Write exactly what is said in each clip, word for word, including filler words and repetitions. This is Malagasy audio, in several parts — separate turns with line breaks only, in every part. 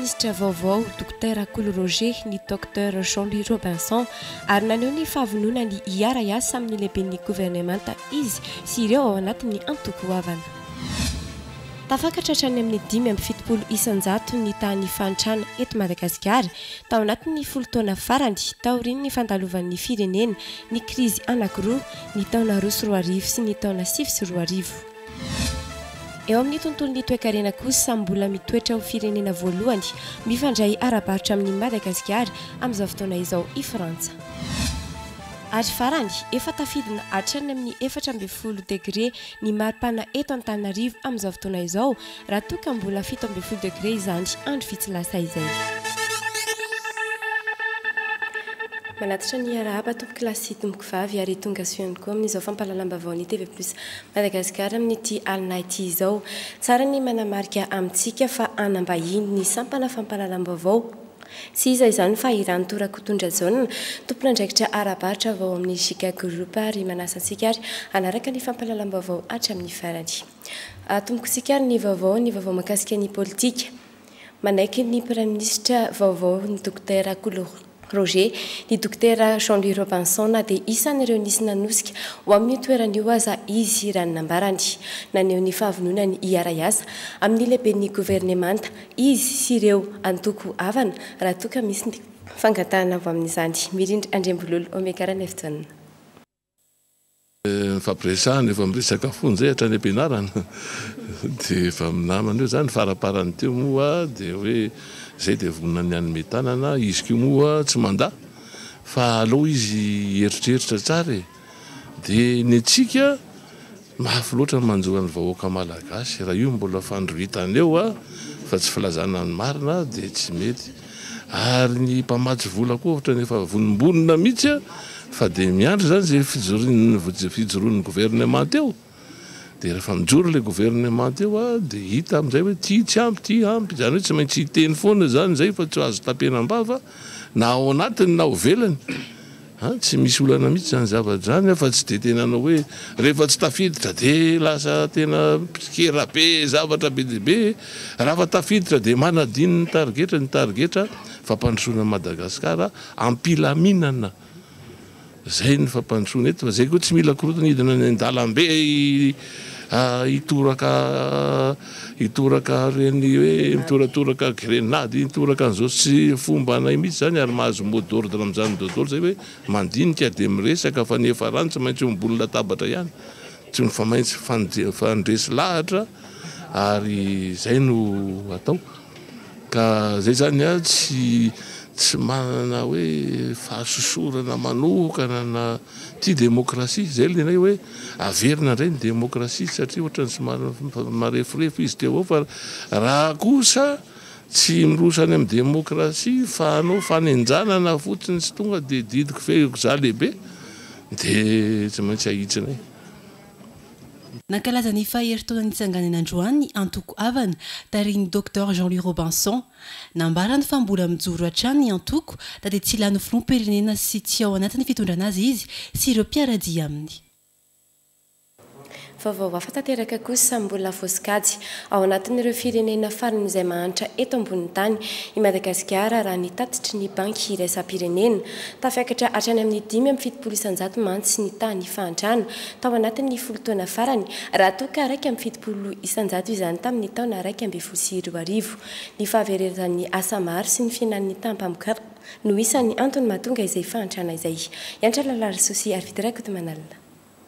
Ministra vaovao Dokotera Cool Roger ny Docteur Jean-Louis Robinson ary naneho ny fahavonona ny hiara-iasa amin'ny lehiben'ny gouvernemanta izy sy ireo ao anatin'ny antoko havana. Tafakatra hatrany amin'ny dimy amby fitopolo isanjato ny tany fantrana eto Madagasikara tao anatin'ny folo taona farany taorian'ny fandalovan'ny firenena ny krizy anankiroa ny taona roa sy roa arivo sy ny taona sivy sy roa arivo. Eo amin'ny tontolon'ny toe-karena kosa mbola mitoetra ho firenena voalohany mifandray ara-barotra amin'ny Madagasikara amin'izao fotoana izao i Frantsa. Ary farany efa tafidina hatrany amin'ny efatra amby folo degré ny maripana eto Antananarivo amin'izao fotoana izao raha toa ka mbola fito amby folo degré izany andro vitsy izay. Manatitra ny arahaba tompoky lasy tompoky vavy ary tonga soaniko amin'izao fampahalalam-baovao ny T V plus Madagasikara amin'ity alina ity izao. Tsara ny manamarika amintsika fa anambahiny ny sampana fampahalalam-baovao sy iza izany fa irany torakotondra zona tompona andraikitra ara-barotra vao amin'ny Chicago Group ary manasa antsika ary anaraka ny fampahalalam-baovao hatramin'ny farany. Tompoko sika ny vaovao ny vaovao mahakasika ny politika. Manaiky ny Prime Ministre vaovao ny Dokotera Cool Roger ny Dokotera Jean-Louis Robinson na dia isan'ireo nisy nanosika ho amin'ny toerany io aza izy raha nambarany naneho ny fahavonona ny hiara-iasa amin'ny lehiben'ny gouvernemanta izy sy ireo antoko havana raha toa ka misy ny fangatahana avy amin'izany. Mirindry Andrembololo omekarana efitonina.
Fampiresahana efa miresaka fony zay hatrany am-pianarana dia efa minamana io zany faraparany teo moa dia hoe zay dia vonina ny any metanana izy ko moa tsy manda fa aloha izy eritreritra tsara e dia ny antsika mafy loatra manjoa ny vahoaka malagasy raha io mbola fandrohitana eo a fa tsy filazana ny marina dia tsy mety ary ny mpamatsy vola koa ohatra nefa vonimbonina mihitsy a fa dia miandry zany zay fijoroan'ny fijoroan'ny gouvernement eo dia rehefa mijoro le gouvernement eo a dia hita amin'izay hoe ty tsy ampy ty ampy zany hoe tsy maintsy hiteny foana zany zay fa tsy azo tapenam-bava na ao anatiny na ho velany tsy misy olana mihitsy zany zavatra zany fa tsy dia tena anao hoe rehefa tsy tafiditra dia lasa tena pikera be zavatra be dia be raha fa tafiditra dia manadiny ny tarigetra ny tarigetra fampandrosoana Madagasikara ampilaminana zay ny fampandrosoana eto fa zay koa tsy mila korotana hidina ny an-dalambe hitoraka hitoraka reny hoe mitoratoraka grenady hitoraka an'izao sy fomba anay mihitsy zany ary mahazo mot d'ordre amin'izany mot d'ordre zay hoe mandinika dia miresaka fa nefa rano tsy maintsy miboly latabatra ihany tsy fa maintsy fandresy lahatra ary zay no atao ka zay zany a tsy tsy manana hoe fahasosorana manokana na ty demokrasia zay lenay hoe averina indray ny demokrasia satria ohatrany sy marefirefo izy teo ao fa raha kosa tsy mirosany amin'ny demokrasia fa anao fanenjanana fotsiny sy tonga dia didiko fehiko za lehibe dia tsy maintsy ahitsinay.
Nankalaza ny faheritaona nitsanganana androany ny antoko havana tarihin'ny Docteur Jean-Louis Robinson nambarany fa mbola mijoro hatrany ny antoko da dia tsy ilany filoham-pirenena sy tsy ao anatin'ny fitondrana azy izy sy ireo mpiaradia aminy.
Vaovao hafa tanteraka kosa mbola fosikajy ao anatin'ireo firenena farany izay mahantra eto ambony tany i Madagasikara raha ny tatitry ny banky iraisam-pirenena tafiakatra hatrany amin'ny dimy amby fitopolo isanjato mantsy sy ny tany fahantrana tao anatin'ny folo taona farany raha toa ka raiky amby fitopolo isanjato izany tamin'ny taona raiky amby folo sy roa arivo ny fahavereran'ny asa maro sy ny fihinan'ny tampamokara no isan'ny antony mahatonga izay fahantrana izay. Yantra lalary sosi ary fitiraikoto manalina.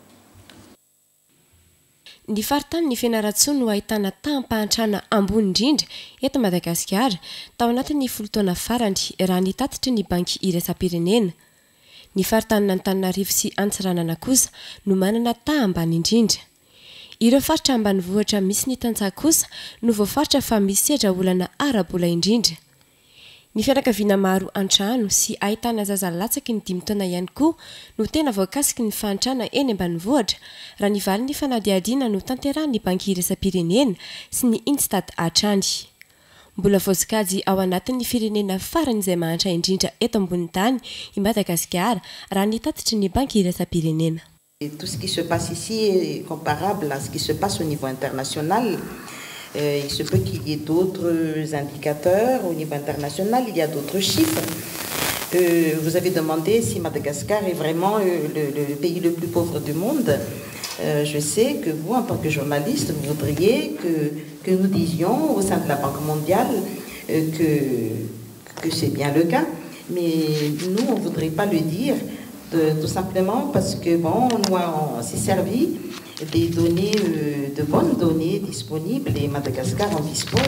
Ny faritany ny fianarantsoa no ahitana tampahantrana ambony indrindra eto Madagasikara tao anatin'ny folo taona farany raha ny tatitry ny banky iraisam-pirenena. Ny faritany Antananarivo sy Antsiranana kosa no manana taha ambany indrindra. Ireo faritra ambanivohitra misy ny tantsaha kosa no voafaritra fa misy sedra olana ara-bola indrindra. Ny fianakaviana maro an-trano sy ahitana zaza latsaky ny dimy taona ihany koa no tena voakasiky ny fahantrana eny ambanivohitra raha ny valin'ny fanadihadiana no tanterahan'ny banky iraisam-pirenena sy ny Instat hatrany. Mbola voasikajy ao anatin'ny firenena farany izay mahantra indrindra eto ambony tany i Madagasikara raha ny tatitry ny banky iraisam-pirenena.
Tout ce qui se passe ici est comparable à ce qui se passe au niveau international. Euh, il se peut qu'il y ait d'autres indicateurs au niveau international, il y a d'autres chiffres. Euh, vous avez demandé si Madagascar est vraiment euh, le, le pays le plus pauvre du monde. Euh, je sais que vous, en tant que journaliste, vous voudriez que, que nous disions au sein de la Banque mondiale euh, que, que c'est bien le cas, mais nous, on ne voudrait pas le dire, de, tout simplement parce que, bon, nous, on, on s'est servi des données, euh, de bonnes données disponibles, et Madagascar en dispose.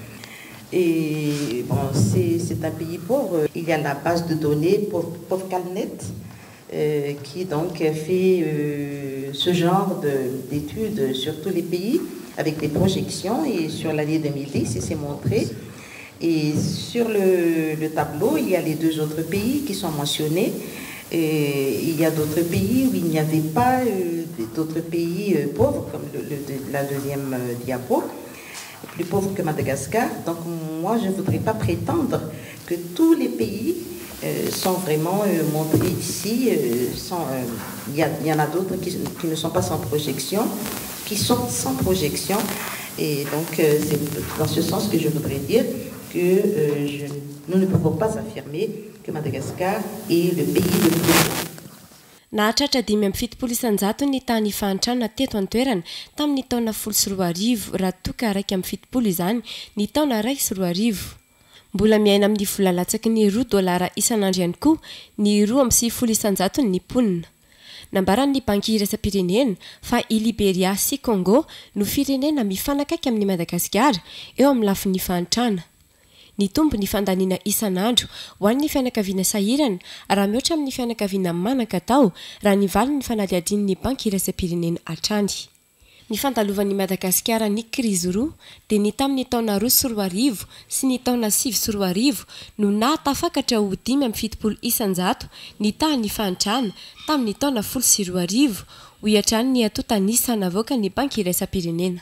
Et bon, c'est un pays pauvre. Il y a la base de données Povcalnet, euh, qui donc fait euh, ce genre d'études sur tous les pays avec des projections, et sur l'année deux mille dix, c'est montré. Et sur le, le tableau, il y a les deux autres pays qui sont mentionnés. Et il y a d'autres pays où il n'y avait pas euh, d'autres pays euh, pauvres, comme le, le, la deuxième euh, diapo, plus pauvres que Madagascar. Donc moi, je ne voudrais pas prétendre que tous les pays euh, sont vraiment euh, montrés ici. Euh, sans, euh, il, y a, il y en a d'autres qui, qui ne sont pas sans projection, qui sont sans projection. Et donc euh, c'est dans ce sens que je voudrais dire que euh, je, nous ne pouvons pas affirmer que Madagascar est le pays le plus pauvre.
Nahatratra dimy amby fitopolo isanjato ny tany ifantrana teto an-toerana tamin'ny taona folo sy roa arivo raha toka araiky amby fitopolo izany ny taona raiky sy roa arivo. Mbola miaina amin'ny vola latsaky ny roa dolara isan'andro ihany koa ny roa amby sivifolo isanjato ny ponina. Nambaran'ny banky iraisam-pirenena fa i Liberia sy Congo no firenena mifanakaiky amin'ny Madagasikara eo amin'ny lafin'ny ifantrana. Ny tombo ny fandaniana isan'andro ho an'ny fianakaviana sahirana raha mihoatra amin'ny fianakaviana manan-katao raha nivaly ny fanaliadian'ny banky iraisam-pirenena hatrany. Ny fandalovan'ny Madagasikara ny krizy roa dia ny tamin'ny taona roa sy roa arivo sy ny taona sivy sy roa arivo no nahatafakatra ho dimy amby fitopolo isanjato ny tahany ifantrana tamin'ny taona folo sy roa arivo ho iatrany ny ato tanisana avoaka ny banky iraisam-pirenena.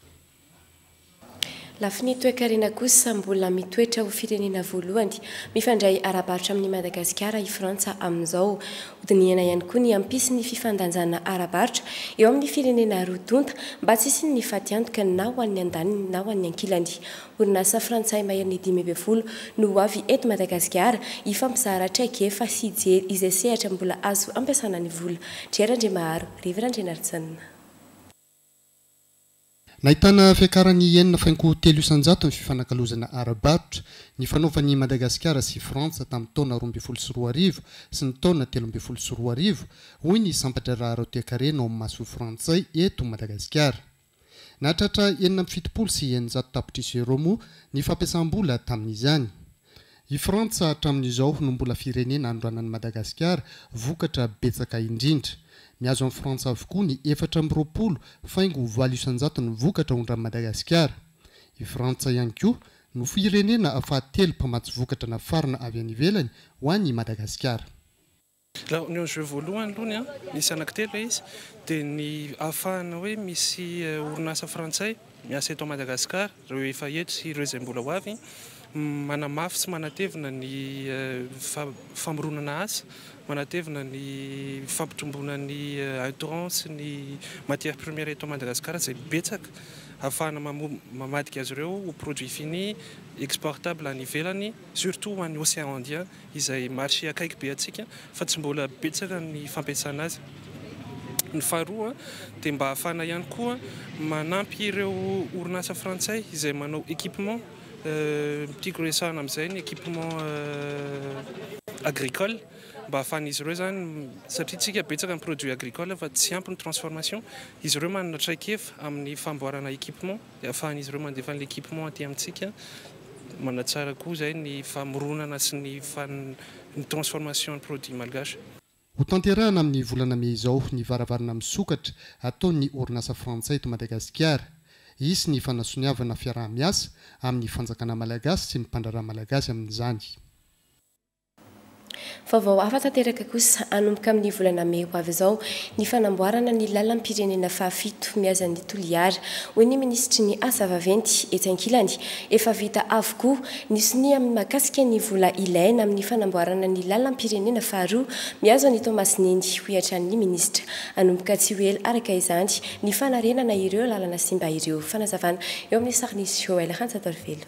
Lafiny toe-karena kosa mbola mitoetra ho firenena voalohany mifandray ara-barotra amin'ny Madagasikara i Frantsa amin'izao. Hodinihana ihany koa ny ampisy ny fifandanjana ara-barotra eo amin'ny firenena roa tonta mba tsy hisy ny fatiantoka na ho an'ny andaniny na ho an'ny ankilany. Orinasa frantsay mahery dimy amby folo no avy eto Madagasikara hifampizara traikefa sy hijery izay sehatra mbola azo ampiasana ny vola. Djerandremaharo, Riverandrenarjanona.
Nahitana fiakaran'ny enina faingo telo isanjato ny fifanakalozana ara-barotra ny fanaovan'ny Madagasikara sy Frantsa tamin'ny taona roa amby folo sy roa arivo sy ny taona telo amby folo sy roa arivo hoy ny sambatra raha toe-karena ao amin'ny maso frantsay eto Madagasikara. Nahatratra enina amby fitopolo sy eninjato tapitrisa euro moa ny fampiasam-bola tamin'izany. I Frantsa hatramin'izao no mbola firenena androanan'ny Madagasikara vokatra betsaka indrindra. Miazo amin'ny Frantsa avokoa ny efatra amby roapolo faingo valo isanjato ny vokatra ondran'i Madagasikara. I Frantsa ihany koa no firenena afahatelo mpamatsy vokatra nafarana avy any ivelany ho an'i Madagasikara.
Laha ny jeu voalohany aloha ny misy anankitelo izy dia ny ahafahana hoe misy orinasa frantsay miasa eto Madagasikara ireo efa eto sy ireo izay mbola ho avy manamafy sy manatevina ny famoronana asa, manatevina ny fampitrombona ny entrance ny matière première eto Madagasikara izay betsaka ahafahana mamadika azy ireo ho produit fini exportable any ivelany surtout ho an'ny océan Indien izay marché akaiky be atsika fa tsy mbola betsaka ny fampiasana azy. Ny faharoa dia mba ahafahana ihany koa manampy ireo orinasa frantsay izay manao équipement tiako resahana amin'izay ny équipement agricole mba ahafahan'izy ireo zany satria tsika betsaka ny produit agricole fa tsy ampy ny transformation izy ireo manana traikefa amin'ny famboarana équipement dia ahafahan'izy ireo mandefa l'équipement aty amintsika manatsara koa zay ny famoronana sy ny ny transformation ny produit malgache.
Ho tanterahana amin'ny volana May izao ny varavarana misokatra ataon'ny orinasa frantsay eto Madagasikara. Isy ny fanasoniavana fiaraha-miasa amin'ny fanjakana malagasy sy ny mpandraraha malagasy amin'izany.
Vaovao hafa tanteraka kosa anomboka amin'ny volana May ho avy izao ny fanamboarana ny lalam-pirenena fahafito mihaza ny Toliara. Hoy ny ministry ny asa vaventy etsy ankilany efa vita avokoa ny siny amin'ny mahakasika ny vola ilaina amin'ny fanamboarana ny lalam-pirenena faharoa mihazo ny Tomasinendy ho iatran'ny ministra. Anomboka tsy ho ela araka izany ny fanarenana ireo lalana simba ireo. Fanazavana eo amin'ny sarin'izy Joël Rantsatorvelo.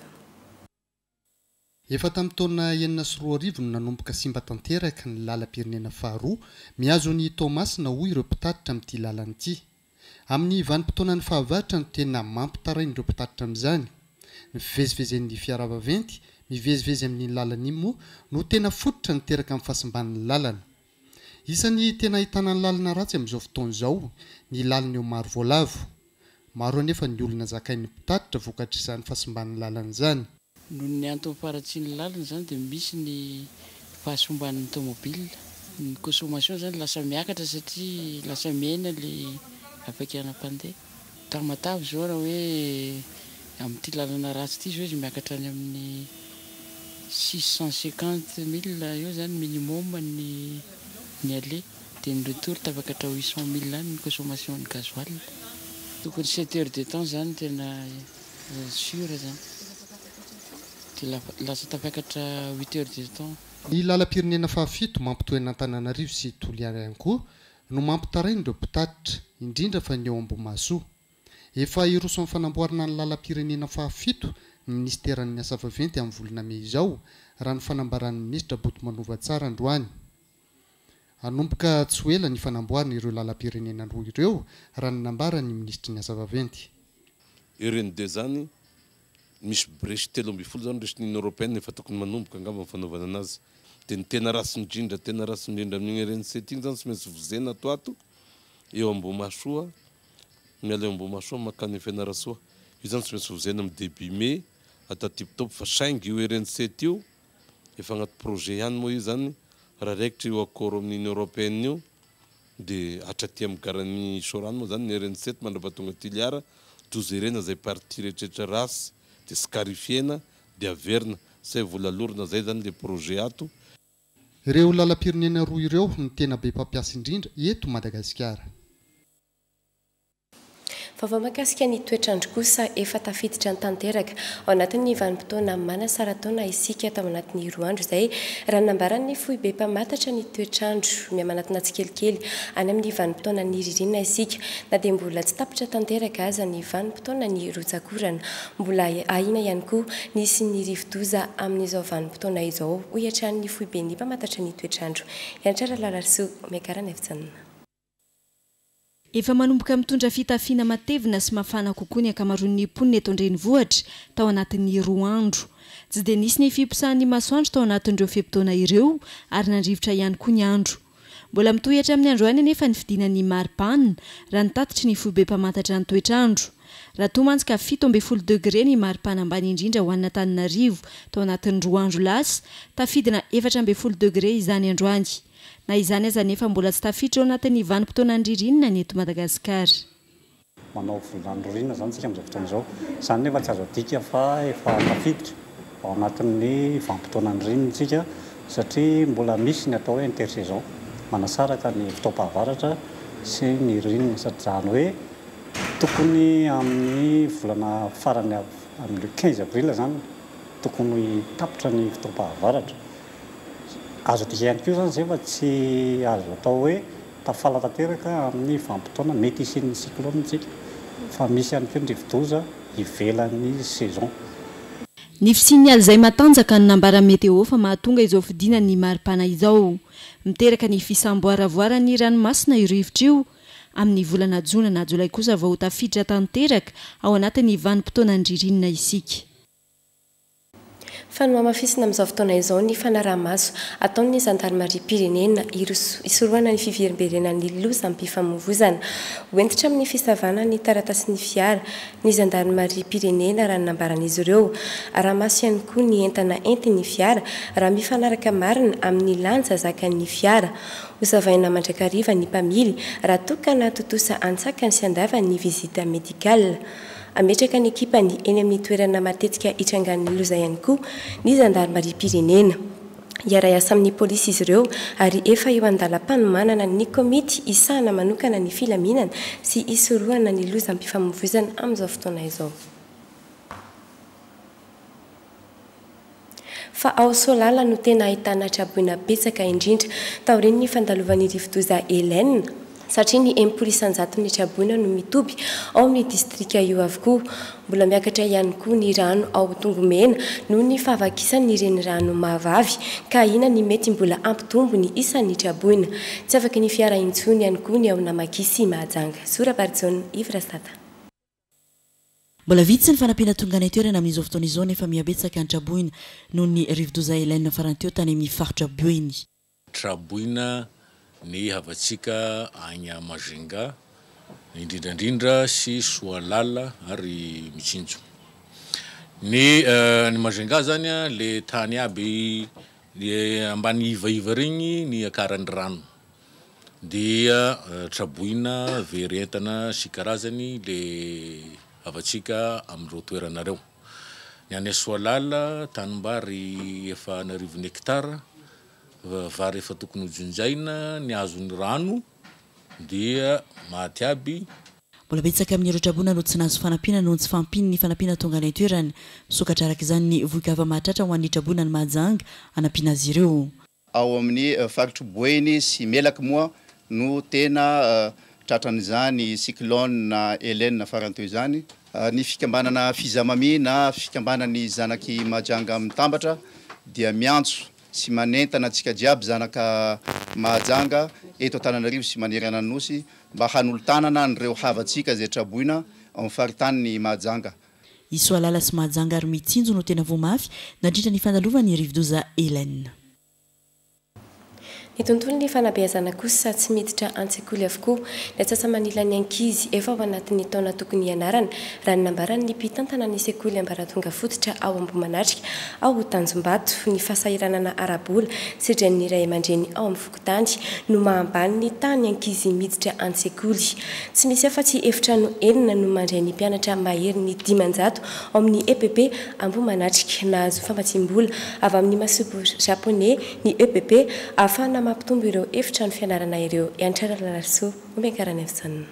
Efa tamin'ny taona enina sy roa arivo no nanomboka simba tanteraka ny lalam-pirenena faharoa mihazo ny Tomasina hoy ireo mpitatitra amin'ity lalana ity. Amin'ny vanim-potoana ny fahavaratra no tena mampitarainy ireo mpitatitra amin'izany. Ny fivezivezen'ny fiara vaventy mivezivezy amin'ny lalana iny moa no tena fototra niteraka amin'ny fahasimban'ny lalana. Isan'ny tena ahitana ny lalana ratsy amin'izao fotoana izao ny lalana eo maro voalavo. Maro anefa ny olona zakain'ny mpitatitra vokatra izany fahasimban'ny lalana izany.
Noho ny antony faratsian'ny lalana zany dia misy ny fahasomban'ny tomobile, ny consommation zany lasa miakatra satria lasa miaina le afakanam-pandeha. Tamatavy zao raha hoe amin'ity lalana ratsy ity zao izy miakatra any amin'ny six cent cinquante mille eo zany minimum ny ny aller dia ny retour tafakatra huit cent mille any ny consommation ny gasoil. Tokony sept heures de temps zany tena sûr zany. Lasa tafakatra huit heures de temps.
Ny lalam-pirenena fahafito mampitohy Antananarivo sy Toliara ihany koa no mampitarainy ireo mpitatitra indrindra fa ny eo Ambohimaso. Efa iroso amin'ny fanamboarana ny lalam-pirenena fahafito ny ministeran'ny asa vaventy amin'ny volana May izao raha ny fanambaran'ny ministra Botomanovatsara androany. Anomboka tsy ho ela ny fanamboarana ireo lalam-pirenena roa ireo raha ny nambaran'ny ministry ny asa vaventy.
Ireny de zany misy bresy telo amby folo zany resy ny européenne efa tokony manomboka angamba fanaovana anazy. Dia ny tena ratsy indrindra tena ratsy indrindra amin'igny R N C ity zany tsy maintsy vozena ato ato eo Ambohimaso miala eo Ambohimaso makany Fianarantsoa. Io zany tsy maintsy vozena amin'ny début mai atao tip-top fa saingy io R N C io efa agnaty projet ihany moa io zany raha raikitra io accord amin'Union européenne io dia hatraty amin'ny garan'ny Sorano moa zany ny R N C mandrapahatonga Toliara tozerena zay parti rehetrarehetra ratsy dia skarifiena dia averina zay volalorina zay zany le projet ato.
Ireo lalam-pirenena roa ireo no tena be mpampiasa indrindra eto Madagasikara.
Vaovao mahakasika ny toetrandro kosa efa tafiditra ny tanteraka ao anatin'ny vanim-potoana manasara taona isika tao anatin'ny roa andro izay raha nambaran'ny fohy be mpamatatra ny toetrandro mihamanatina tsikelikely any amin'ny vanim-potoana ny ririnina isika na dia mbola tsy tapitra tanteraka aza ny vanim-potoana ny rotsakorana mbola ahina ihany koa nisy ny rivo-doza amin'izao vanim-potoana izao ho iatran'ny fohy be ny mpamatatra ny toetrandro. Iantrara Lalarisoa Mekarana Efijanona.
Efa manomboka mitondra fitafiana matevina sy mafana kokoa ny akamaroan'ny mponina eto an-drenivohitra tao anatin'ny roa andro. Tsy dia nisy ny fimposahan'ny masoandro tao anatin'ireo fiam-potoana ireo ary nandrivotra ihany koa ny andro. Mbola mitohatra amin'ny andro any anefa ny fidinan'ny maripana raha nitatitra ny fohy be mpamatatra ny toetrandro. Raha toa mantsika fito amby folo degré ny maripana ambany indrindra ho an'Antananarivo tao anatin'ny roa andro lasa, tafidina efatra amby folo degré izany androany. Na izany aza nefa mbola tsy tafiditra ao anatin'ny vanim-potoana ny ririnina ny eto Madagasikara.
Manao volandro ririnina zany tsika amin'izao fotoana izao. Izany nefa tsy azo adika fa efa tafiditra ao anatin'ny vanim-potoana ny ririnina tsika satria mbola misy ny atao hoe intersaison manasaraka ny fotoam-pahavaratra sy ny ririnina satria hoe tokony amin'ny volana farany amin'ny quinze avril zany tokony tapitra ny fotoam-pahavaratra. Azo adika ihany koa zany zay fa tsy azo atao hoe tafala tanteraka amin'ny vanim-potoana mety isian'ny cyclone tsika fa misy ihany koa ny rivo-doza ivelan'ny saison.
Ny fisian'ny alzay matanjaka ny nambara meteo fa mahatonga izao fidinan'ny maripana izao. Miteraka ny fisamboaravoaran'ny ranomasina io rivotra io amin'ny volana Jona na Jolay kosa vao tafiditra tanteraka ao anatin'ny vanim-potoana ny ririnina isika.
Fanoa mafisina amin'izao fotoana izao ny fanaraha-maso ataon'ny zandarmaria pirenena isoroana ny fiverimberenan'ny loza am-pifamoivozana. Hoentitra amin'ny fisavana ny taratasin'ny fiara ny zandarmaria pirenena raha nambaran'izy ireo. Araha-maso ihany koa ny entana entin'ny fiara raha mifanaraka marina amin'ny lanja zakan'ny fiara. Hozavaina mandrakariva ny mpamily raha tokana totosa antsakany sy andava ny vizita medikala. Ametraka ny ekipany eny amin'ny toerana matetika hitrangan'ny loza ihany koa ny zandarmaria pirenena. Iaray asa amin'ny polisy izy ireo ary efa eo andalam-panomanana ny komity isahana manokana ny filaminana sy isorohana ny lozam-pifamoivoizana amin'izao fotoana izao. Fa ao Solala no tena ahitana traboina betsaka indrindra taoriny ny fandalovan'ny rivodoza Hélène satria ny enimpolo isanjato ny traboina no mitoby ao amin'ny distrika io avokoa. Mbola miakatra ihany koa ny rano ao Tongomena noho ny fahavakisany ireny rano mahavavy ka ina ny mety mbola ampitombo ny isan'ny traboina. Tsy afaka ny fiara intsony ihany koa ny ao Namakisy Mahajanga. Sora Barzone Ivra Stata.
Mbola vitsy ny fanampiana tonga ny toerana amin'izao fotoana izao nefa mihabetsaka ny traboina noho ny rivodoza Hélène farany teo tany amin'ny faritra Bioiny.
Traboina ny havatsika agny Majunga, indrindrandrindra sy Soalala ary Mitsinjo. Ny ny Majunga zany le tany aby ambany ivaiva regny ny akarany rano. Dia traboina verentana sy karazany le havatsika amin'ireo toeranareo. Ny any Soalala tanimbary efa narivony hektara vary efa tokony hojonjaina ny azony rano dia maty aby.
Mbola betsaka amin'ireo traboina no tsy nahazo fanampiana noho tsy fampiny ny fanampiana tonga ny toerany. Sokatra araka izany ny voikava mahatratra ho an'ny traboina ny Mahajanga hanampiana azy ireo.
Ao amin'ny faritra Bioiny sy Melaky moa no tena tratran'izany cyclone na Hélène farany teo izany. Ny fikambanana Fizamami na fikambanany zanaky Mahajanga mitambatra dia miantso sy manentana antsika jiaby zanaka Mahajanga eto Antananarivo sy manery Ananosy mba hanolo-tanana an'ireo havatsika zay traboina amin'ny faritany Mahajanga.
I Soalala sy Mahajanga ary Mitsinjo no tena voamafy nandritra ny fandalovan'ny rivodoza Hélène.
Ny tontolo ny fanabeazana kosa tsy miditra an-tsekoly avokoa. Ny atsasa-manila ny ankizy efa ao anatin'ny taona tokony ianarana raha ny nambarany ny mpitantana ny sekoly ambaratonga fototra ao Ambomanatrika ao Tanjombato. Ny fahasahiranana arabola sy dren'ny ray aman-dreny ao amin'ny Fokotany no mahambany ny tany ankizy miditra an-tsekoly. Tsy misy afa-tsy efitrano enina no mandray ny mpianatra mahery ny dimanjato ao amin'ny E P P Ambomanatrika. Nahazo fambatsim-bola avy amin'ny masobo japonais ny E P P afana mampitombo ireo efitrano fianarana ireo. Iantrara Lalaso omenkarana efitsana.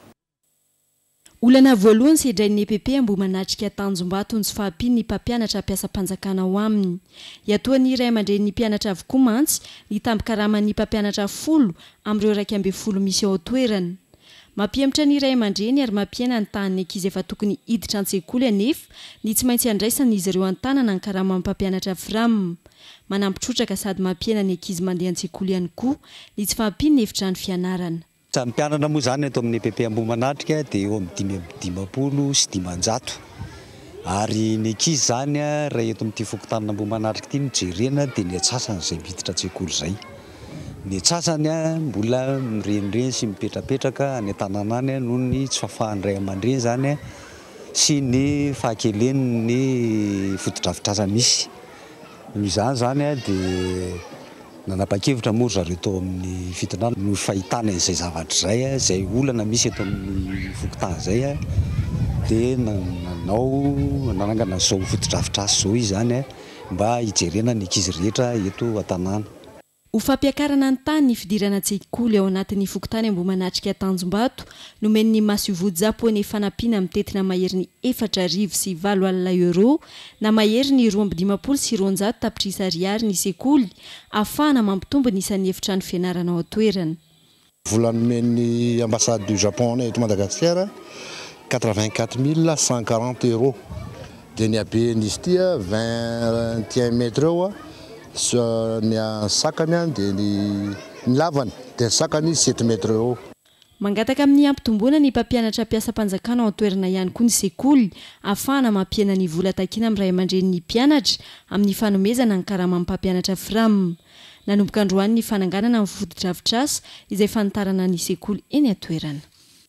Olana voalohany sedrain'ny E P P Ambomanatrika Tanjombato ny fahampiny ny mpampianatra ampiasa-panjakana ao aminy. Iatoan'ny iray aman-dreny ny mpianatra avokoa mantsy ny tambi-karaman'ny mpampianatra folo amin'ireo raika amby folo misy ao toerana. Mampiematra ny iray aman-dreny ary mampiaina ny tahan'ny ankizy efa tokony hiditra an-tsekoly anefa ny tsy maintsy andraisana izy ireo an-tanana ny karama mpampianatra firamina. Manampitrotraka sady mampiaina ny ankizy mandeha an-tsekoly ihany koa ny tsy fahampiany ny efitrano fianarana.
Samy mpianana moa zany eto amin'ny E P P Ambomanatrika dia eo amin'ny dimampolo sy dimanjato. Ary ny ankizy zany raha eto amin'ity fokontany Ambomanatrika ity mijerena dia ny atsasany izay miditra an-tsekoly izay. Ny atsasany mbola mirenireny sy mipetrapetraka any an-tanàna any noho ny tsy fahafahan'ny ray aman-dreny zany sy ny fahakeleny ny foto-drafitrasa misy. Izany zany dia nanapa-kevitra moa zareo tao amin'ny fitondrana no fahitana izay zavatra izay izay olana misy eto amin'ny fokontany izay dia nanao nanangana izao foto-drafitrasa izao izy zany mba hijerena ny ankizy rehetra eto an-tanàna.
Ho fampiakarana ny tany ny fidirana an-tsekoly ao anatin'ny fokontany Ambomanatrika Tanjombato nomen'ny Masovody Japonais fanampiana mitetina mahery ny efatra arivo sy valo alina euro na mahery ny roa amby dimampolo sy roanjato tapitrisa ariary ny sekoly ahafahana mampitombo ny isan'ny efitrano fianarana ao an-toerana.
Volanomen'ny ambassade du Japon eto Madagasikara quatre-vingt-quatre mille cent quarante euros. Dia ny haben'izy ity vingt et un mètres eo. Ny sakany dia ny lavany dia ny sakany sept mètres eo.
Mangataka amin'ny ampitomboana ny mpampianatra ampiasa-panjakana ao an-toerana ihany koa ny sekoly ahafahana mampiana ny vola takiana amin'ny ray aman-dreny ny mpianatra amin'ny fanomezana ny karama amin'ny mpampianatra firamina. Nanomboka androany ny fananganana amin'ny foto-drafitrasa izay fanitarana ny sekoly eny an-toerana.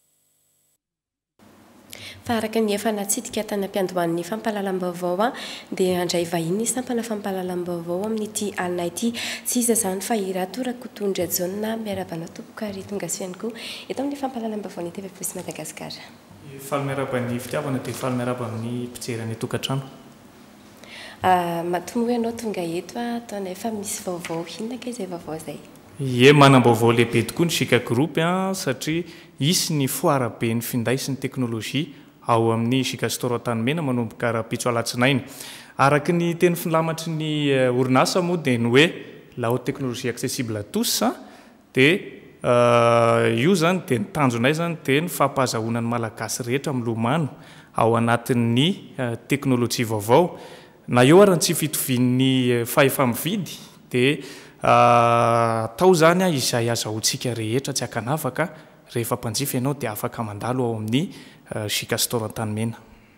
Fa araka ny efa natsidika tany ampiandohan'ny fampahalalam-baovao dia handray vahiny sampana fampahalalam-baovao amin'ity alina ity tsy iza zany fa irato Rakotondra Jaune miarabanao tompoko ary tonga soany koa eto amin'ny fampahalalam-baovao ny T V plus Madagasikara.
Faly miaraba ny fitiavana dia faly miaraba amin'ny mpijery ny tokantrano.
matomboy ianao tonga eto a ataonay fa misy vaovao hinona ka izay vaovao zay
ie manam-baovao lehibe tokoa ny Sika Group a satria isy ny foara be ny finday sy ny teknôlôjia ao amin'ny Sika Store Tanimena manomboka rapitso alatsinainy araky ny teny filamatry ny orinasa moa dia ny hoe la haute technologie accessible à tous dia io zany dia ny tanjonay zany dia ny fampahazahoana ny malagasy rehetra milomano ao anatin'ny teknôlôjia vaovao na eo ary tsy fitovian'ny fahefa-mividy dia tao zany a izay azahoantsika rehetra tsy akanavaka rehefa mpanjifa ianao dia afaka mandalo ao amin'ny Sika Store Tanimena.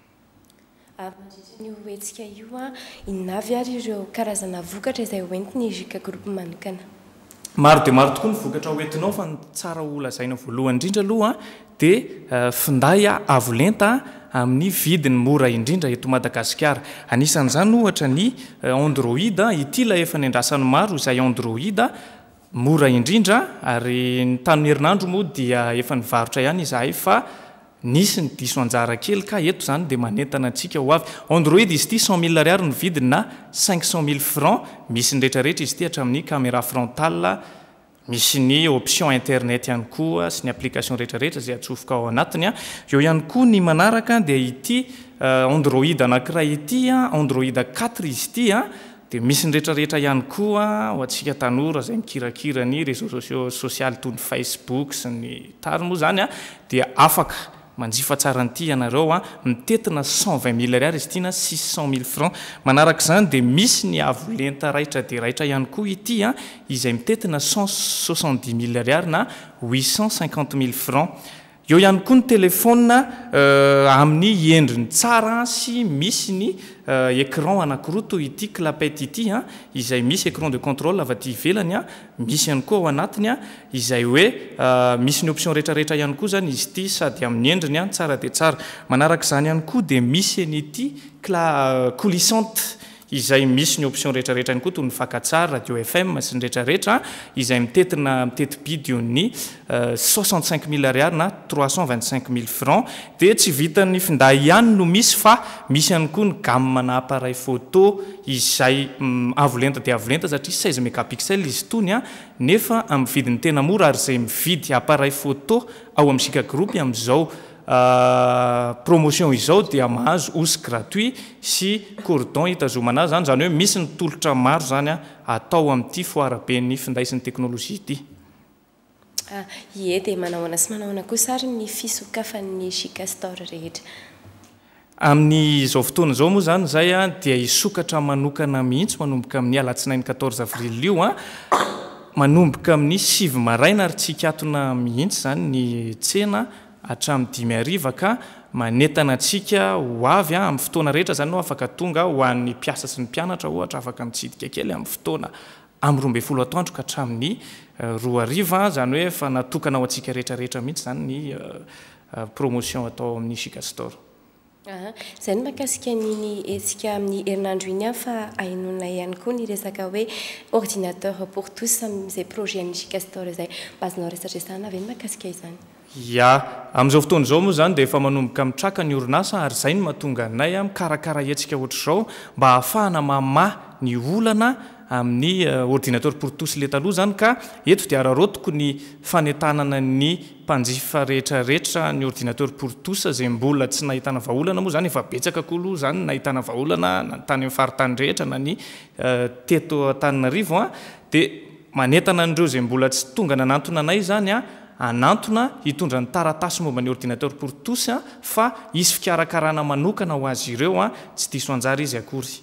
Ny hoentsika io a inavy ary ireo karazana vokatra izay hoentiny Sika Group manokana.
Maro dia maro tokoa ny vokatra hoentinao fa ny tsara olazaina voalohany indrindra aloha dia finday avo lenta amin'ny vidiny mora indrindra eto Madagasikara. Anisan'izany ohatra ny Android ity la efa nendrasany maro izay Android mora indrindra ary ny tamin'ny herinandro moa dia efa nivarotra ihany izahay fa nisy ny diso anjara kely ka eto zany dia manentana antsika ho avy. Android izy ity cent mille ariary ny vidiny na cinq cent mille francs misy ny rehetrarehetra izy ity hatramin'ny caméra frontale misy ny option internet ihany koa sy ny application rehetrarehetra izay atsofoka ao anatiny a. Eo ihany koa ny manaraka dia ity Android anankiray ity Android quatre izy ity a dia misy ny rehetrarehetra ihany koa ho antsika tanora izay mikirakira ny réseaux sociaux sosialy toy ny Facebook sy ny tariny moa zany a dia afaka manjifa tsara an'ity ianareo a mitetina cent vingt mille ariary izy ity na six cent mille francs. Manaraka izany dia misy ny avo lenta raitra dia raitra ihany koa ity a izay mitetina cent soixante-dix mille ariary na huit cent cinquante mille francs. Eo ihany koa ny telefona amin'ny endriny tsara sy misy ny écran anankiroa toy ity clapette ity a izay misy écran de contrôle avy aty ivelany a misy ihany koa ao anatiny a izay hoe misy ny option rehetrarehetra ihany koa zany izy ity sady amin'ny endriny a tsara dia tsara. Manaraka izany ihany koa dia misy an'ity cla coulissante izay misy ny option rehetrarehetra ihany koa toy ny fakatsara radio F M sy ny rehetrarehetra izay mitetina mitety bidio ny soixante-cinq mille ariary na trois cent vingt-cinq mille francs. Dia tsy vitan'ny finday ihany no misy fa misy ihany koa ny gamme na appareil photo izay avo lenta dia avo lenta satria seize mégapixels izy tony a nefa amin'ny vidiny tena mora ary izay mividy appareil photo ao amin'ny Sika Group amin'izao promotion izao dia mahazo housse gratuit sy cordon hitazomana azy zany zany hoe misy ny tolotra maro zany a atao amin'ity foara be ny finday sy ny teknôlôjia ity.
Ie dia manahoana sy manahoana koa sary ny fisokafan'ny Sika Store rehetra.
Amin'ny izao fotoana izao moa zany zay a dia hisokatra manokana mihitsy manomboka amin'ny alatsinainy quatorze avril io a manomboka amin'ny sivy maraina ary tsy hikatona mihitsy zany ny tsena hatramin'ny dimy ariva ka manentana antsika ho avy amin'ny fotoana rehetra zany no afaka tonga ho an'ny mpiasa sy ny mpianatra ohatra afaka mitsidika kely amin'ny fotoana amin'ny roa ambin'ny folo atoandro ka hatramin'ny roa ariva zany hoe efa natokana ho antsika rehetrarehetra mihitsy zany ny promotion atao amin'ny Sika Store.
Izay no mahakasika niny etsika amin'ny herinandro iny fa ainona ihany koa ny resaka hoe ordinateur pour tous amin'izay projet amin'ny Sika Store izay bazonao resadresana avy ny mahakasika izany.
Ya amin'izao fotoana izao moa zany dia efa manomboka mitraka ny orinasa ary izay no mahatonga anay mikarakara etsika ohatr'izao mba ahafahana mamaha ny olana amin'ny ordinateur pour tous le taloha zany ka eto dia ararotiko ny fanentanana ny mpanjifa rehetrarehetra ny ordinateur pour tous izay mbola tsy nahitana vahaolana moa zany efa betsaka koa zany nahitana vahaolana na tany amin'ny faritany rehetra na ny teto Antananarivo a dia manentana an'ireo izay mbola tsy tonga nanantona anay zany a anantona hitondra ny taratasy momba ny ordinateur pour tous fa isy fikarakarana manokana ho azy ireo a tsy diso anjara izy akory.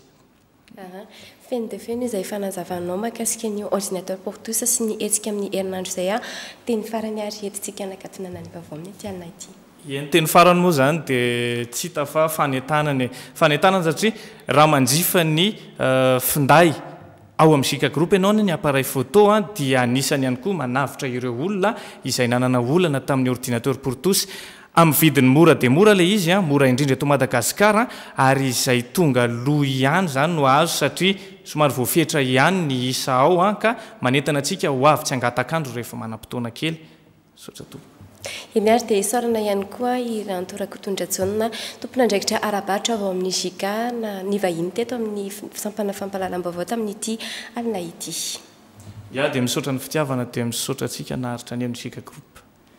Feno dia feno izay fanazavanao mahakasika ny ordinateur pour tous sy ny etsika amin'ny herinandro izay a teny farany ary etintsika anakatonana ny vaovao amin'ny ity alina ity.
Ny teny farany moa zany dia tsy hita fa fanentanana fanentanana satria raha manjifa ny finday ao amin'ny Sika Group ianao ny appareil photo a dia anisany ihany koa manavitra ireo olona izay nanana olana tamin'ny ordinateur pour tous amin'ny vidiny mora dia mora le izy a mora indrindra eto Madagasikara ary izay tonga loha ihany zany no azo satria somary voafetra ihany ny isa ao a ka manentana antsika ho avy tsy angatakandro rehefa manam-potoana kely. Sotra to.
Emiary dia isorana ihany koa irantorakotondratsaonina tompona andraikitra arabatra ao amin'ny Jika na ny vahiny teto amin'ny fisampana fampalalam-baovao tamin'ity alina ity.
Ia dia misaotra ny fitiavana dia misaotra antsika naharitra ny amin'ny Jika group.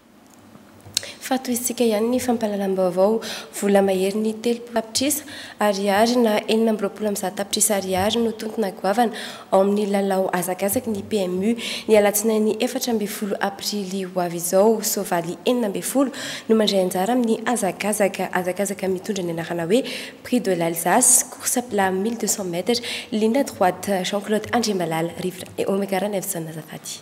Fatoisika ihany ny fampalalam-baovao vola mahery ny telopolo tapitrisa ariary na enina amby roapolo amin'ny zato tapitrisa ariary no tontona goavana ao amin'ny lalao azakazaky ny P M U ny alatsinainy efatra amby folo aprily ho avy izao soavaly enina amby folo no mandray anjara amin'ny azakazaka azakazaka mitondra ny anarana hoe Prix de l'Alsace course plat mille deux cents mètres ligne droite Jean-Claude Andrimalala Rivra et Omegarana Evson Azafady.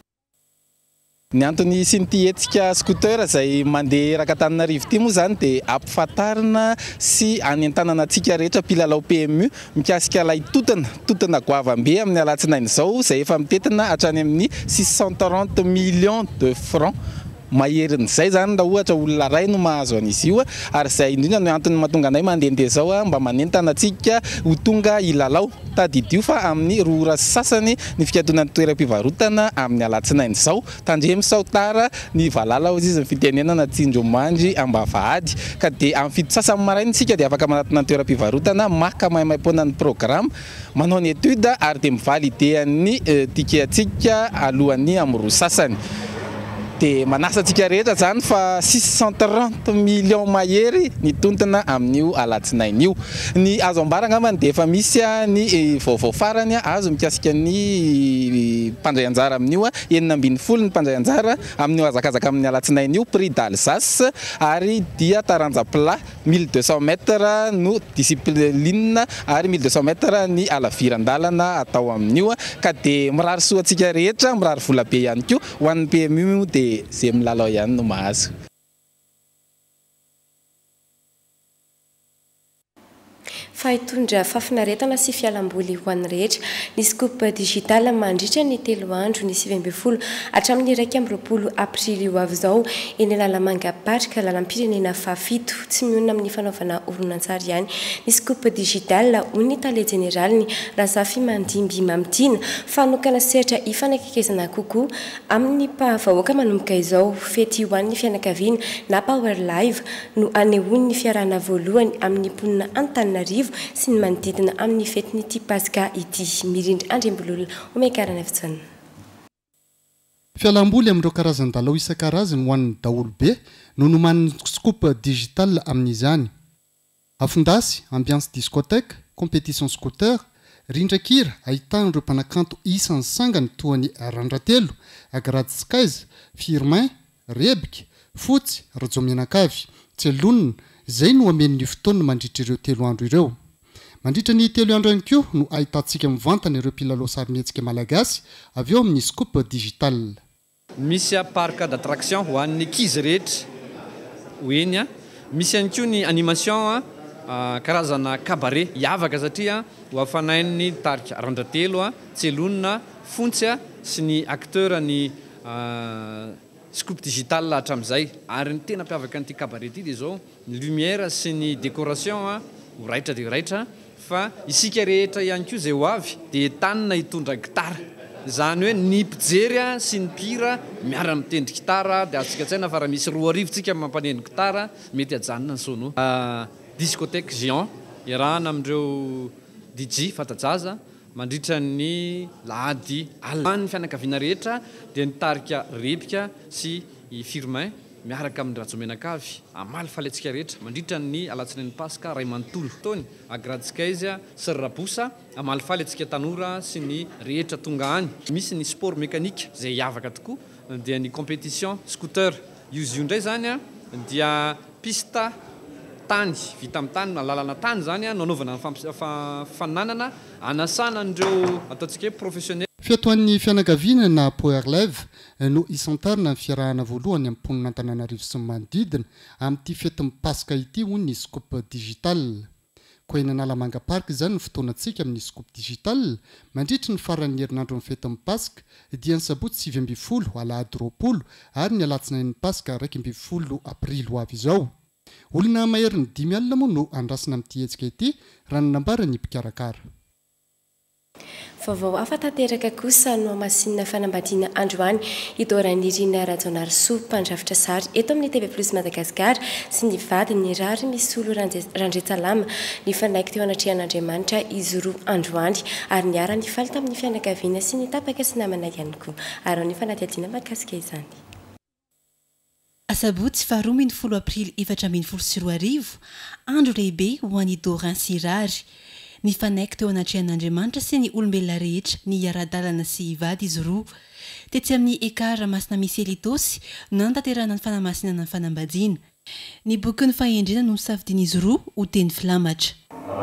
Ny antony sy ny tietsika scooter izay mandeha Rakatananarivo ity moa zany dia ampifantarina sy anentanana antsika rehetra mpilalao P M U mikasika ilay totana totana goavambe amin'ny alatsinainy izao izay efa mitetina hatrany amin'ny six cent trente millions de francs maherin'izay zany raha ohatra olona ray no mahazo an'izy io ary izay indrindra no antony mahatonga anay mandehandeha izao mba manentana antsika ho tonga hilalao tadidio fa amin'ny roa ora sasany ny fikatona toeram-pivarotana amin'ny alatsinainy izao tandremy sautara ny valala ozy izy ny fitenenana Tsinjomandry Ambavahady ka dia amin'ny fito sasany maraina isika dia afaka manatona ny toeram-pivarotana maka mahimaimpona ny programme manao ny étude ary dia mivalidean'ny ticket antsika alohan'ny amin'ny roa sasany. Dia manasa antsika rehetra zany fa six cent trente millions mahery ny tontona amin'io alatsinainy io. Ny azo ambarana angambany dia efa misy ny vaovao farany azo mikasika ny mpandray anjara amin'io enina ambin'ny folo ny mpandray anjara amin'io azakazaka amin'ny alatsinainy io Prix d'Alsace ary dia taranja plat mille deux cents mètres no discipline ary mille deux cents mètres ny alaviran-dalana atao amin'io ka dia mirary soa antsika rehetra mirary vola be ihany koa ho an'ny P M U dia zay milalao ihany no mahazo.
Fahitondra fafinaretana sy fialamboly ho an'ny rehetra ny scoop digital mandritra ny telo andro ny sivy ambin'ny folo hatramin'ny iraika amby roapolo aprily ho avy izao eny Lalamanga Park lalam-pirenena fafito tsy mionona amin'ny fanaovana oronan-tsary ihany ny scoop digital ho ny tale general ny Razafy Mandimby Mamitina fanokana sehatra ifanakakezana kokoa amin'ny mpavahoaka manomboka izao fety ho an'ny fianakaviana na Power Live no anehoan'ny fiarahana voalohany amin'ny mponina Antananarivo sy ny manodidina amin'ny fetin'ity Pasika ity mirindry Andriambololona Omegarana Evson.
Fialamboly amin'ireo karazan-dalao isan-karazany ho an'ny daholo be no noman'ny scoop digital amin'izany. Afondasy, ambiance discothèque, compétition scooter, rindrakira ahitana ireo mpanakanto isan'ny sangany toa ny Randratelo, Agrady Skies, Firmin, Rebika, Fotsy, Rajomianakavy, Tselonina izay no amen'ny fotoana mandritra ireo telo andro ireo. Mandritra ny telo andro ihany koa no ahitantsika mivantana ireo mpilalao sarimihetsika malagasy avy eo amin'ny scoop digital.
Misy parc d'attraction ho an'ny ankizy rehetra ho eny, misy ihany koa ny animation karazana cabaret hiavaka satria ho hafanain'ny tarika Randratelo, Tselonina, Fontsy sy ny acteur ny scoop digital hatramin'izay ary ny tena mpiavaka an'ity cabaret ity dia izao ny lumière sy ny décoration ho raitra dia raitra fa isika rehetra ihany koa izay ho avy dia entanina hitondra gitara izany hoe ny mpijery sy ny mpira miara mitendry gitara dia azontsika tsaina fa raha misy roa arivo tsika mampanendry gitara mety hajanona ny sono. Discothèque géant iarahana amin'ireo D J fatajaza mandritra ny lahady alina ny fianakaviana rehetra dia nitarika Rebika sy Firmin miaraka amin'ny Rajomianakavy amaly falentsika rehetra mandritra ny alatsinainy Pasika ray manontolo taony Agrady Skies sy Rabosa amaly falentsika tanora sy ny rehetra tonga any. Misy ny sport mécanique izay hiavaka tokoa dia ny compétition scooter izy io indray zany dia pista tany vita amin'ny tany na lalana tany zany nanaovana fananana anasana an'ireo ataontsika hoe professionnel.
Fiatoan'ny fianakaviana na Power Live no isantarina ny fiarahana voalohany amin'ny mponina Antananarivo sy ny manodidina amin'ity fetin'ny Pasika ity hoy ny scoop digital. Koa eny Lalamanga Park zany ny fotoanantsika amin'ny scoop digital mandritra ny faran'ny herinandro amin'ny fetin'ny Pasika dia ny sabotsy sivy ambin'ny folo alahady roapolo ary ny alatsinainy Pasika iraika ambin'ny folo aprily ho avy izao. Olona maherin'ny dimy alina moa no andrasana amin'ity hetsika ity raha ny nambara ny mpikarakara.
vaovao afa tanteraka kosa no masinina fanambadiana androany idoran'irina rajonary soa mpandrafitra sary eto amin'ny T V plus Madagasikara sy ny vady ny rary misy olo randretsalama ny fanaiky teo anatrehan'Andriamanitra izy roa androany ary niara nifaly tamin'ny fianakaviana sy ny tapaka sy namana ihany koa ary ny fanadihadiana mahakasika izany.
Asabotsy faharoa ambin'ny folo aprily efatra ambin'ny folo sy roa arivo andro lehibe ho an'i Dorin sy Rary. Ny fanaiky teo anatrehan'Andriamanitra sy ny olombelona rehetra ny iara-dalana sy hivady izy roa. Tetsy amin'ny ekara masina misy Elitosy no nantanterahana ny fanamasinana ny fanambadiana. Ny bokin'ny fahendrena no nisafidian'izy roa ho teny filamatra.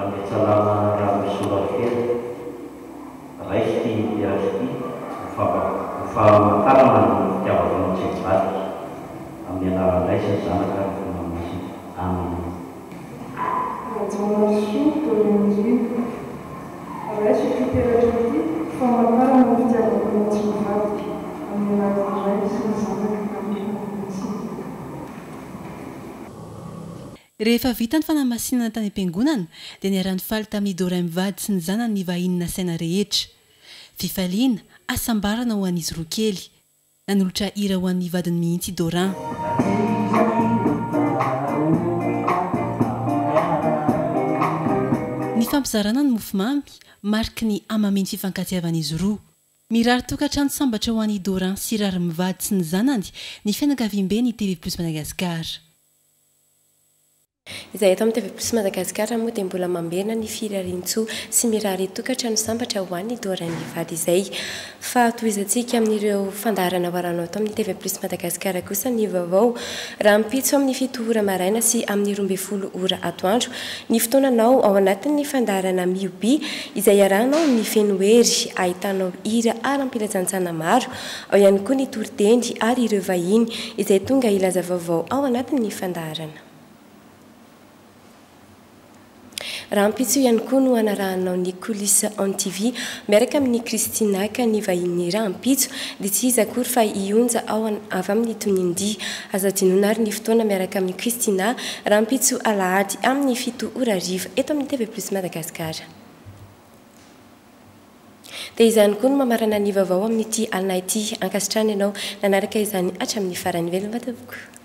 Rehefa vita ny fanamasinana tany am-piangonana dia niara-ny faly tamin'ny Dorin mivady sy ny zanany ny vahinina saina rehetra. Fifaliana, asambarana ho an'izy roa kely. Nanolotra hira ho an'ny vadiny mihitsy Dorin. Ny fampizarana ny mofomamy mariky ny amameny fifankatiavan'izy roa. Mirary tokantrano sambatra ho an'i Dorin sy Rary mivady sy ny zanany ny fianakaviam-be ny T V plus Madagasikara.
Izay eto amin'ny T V plus Madagasikara moa dia mbola mamberina ny firarian-tsoa sy mirary tokantrano sambatra ho an'ny Dorin mivady izay. Fa tohizantsika amin'ireo fandaharana varanao ato amin'ny T V plus Madagasikara kosa ny vaovao raha mipitso amin'ny fito ora maraina sy amin'ny roa ambin'ny folo ora atoandro ny fotoananao ao anatin'ny fandaharana miobi izay arahanao ny fenohery ahitanao hira aram-pilajantsana maro ao ihany koa ny toriteny ary ireo vahiny izay tonga ilaza vaovao ao anatin'ny fandaharana. Raha mpitso ihany koa no anarahanao ny Coulisse on T V miaraka amin'ny Kristina ka ny vahiny raha mpitso dia tsy izy akory fa ionja ao avy amin'ny Tonindi azadinona ary ny fotoana miaraka amin'ny Kristina raha mpitso alahady amin'ny fito ora ariva eto amin'ny T V plus Madagasikara. Dia izany koa no mamarana ny vaovao amin'ity alina ity ankasitrany ianao nanaraka izany hatramin'ny farany velona vatavoko.